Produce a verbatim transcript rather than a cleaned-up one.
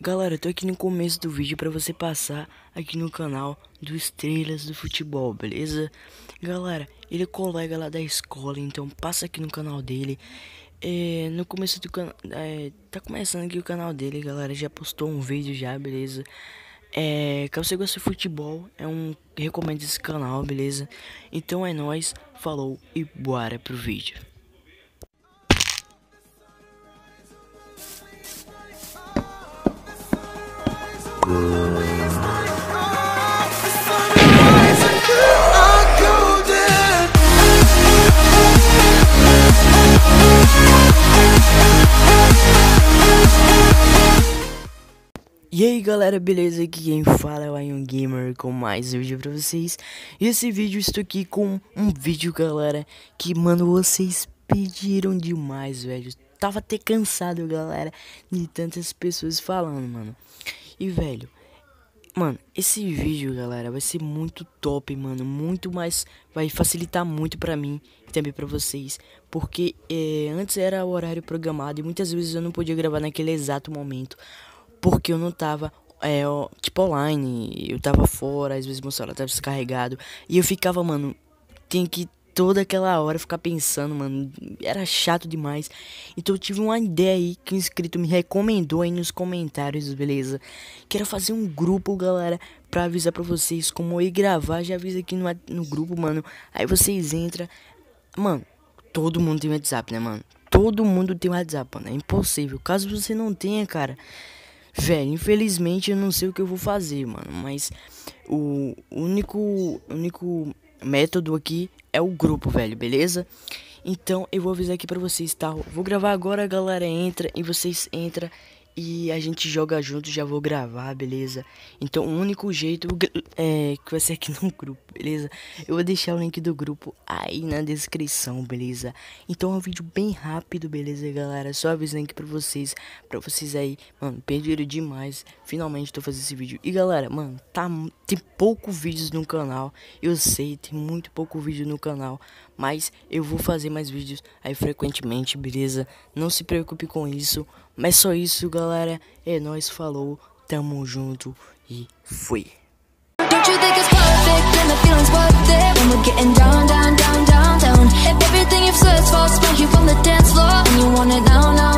Galera, eu tô aqui no começo do vídeo pra você passar aqui no canal do Estrelas do Futebol, beleza? Galera, ele é colega lá da escola, então passa aqui no canal dele. É, no começo do canal, é, tá começando aqui o canal dele, galera, já postou um vídeo já, beleza? É, caso você goste de futebol, é um, recomendo esse canal, beleza? Então é nóis, falou e bora pro vídeo. E aí galera, beleza? Aqui quem fala é o Ion Gamer com mais um vídeo pra vocês. E esse vídeo, estou aqui com um vídeo, galera, que, mano, vocês pediram demais, velho. Tava até cansado, galera, de tantas pessoas falando, mano. E, velho, mano, esse vídeo, galera, vai ser muito top, mano. Muito mais, vai facilitar muito pra mim e também pra vocês. Porque é, antes era o horário programado e muitas vezes eu não podia gravar naquele exato momento, porque eu não tava, é, tipo, online, eu tava fora, às vezes meu celular tava descarregado. E eu ficava, mano, tinha que toda aquela hora ficar pensando, mano, era chato demais. Então eu tive uma ideia aí que um inscrito me recomendou aí nos comentários, beleza? Que era fazer um grupo, galera, pra avisar pra vocês como eu ir gravar. Já avisa aqui no, no grupo, mano. Aí vocês entram, mano, todo mundo tem WhatsApp, né, mano? Todo mundo tem WhatsApp, mano, é impossível. Caso você não tenha, cara, velho, infelizmente eu não sei o que eu vou fazer, mano. Mas o único, único método aqui é o grupo, velho, beleza? Então eu vou avisar aqui pra vocês, tá? Vou gravar agora, a galera entra e vocês entram e a gente joga junto, já vou gravar, beleza? Então o único jeito é que vai ser aqui no grupo, beleza? Eu vou deixar o link do grupo aí na descrição, beleza? Então é um vídeo bem rápido, beleza, galera? Só avisando aqui pra vocês, pra vocês aí, mano, perderam demais. Finalmente tô fazendo esse vídeo. E galera, mano, tá, tem pouco vídeos no canal, eu sei, tem muito pouco vídeo no canal, mas eu vou fazer mais vídeos aí frequentemente, beleza? Não se preocupe com isso. Mas só isso, galera. É nóis, falou, tamo junto e fui. Don't you think it's perfect and the feeling's worth it when we're getting down, down, down, down, down? If everything you've searched for, spank you from the dance floor and you want it now, now.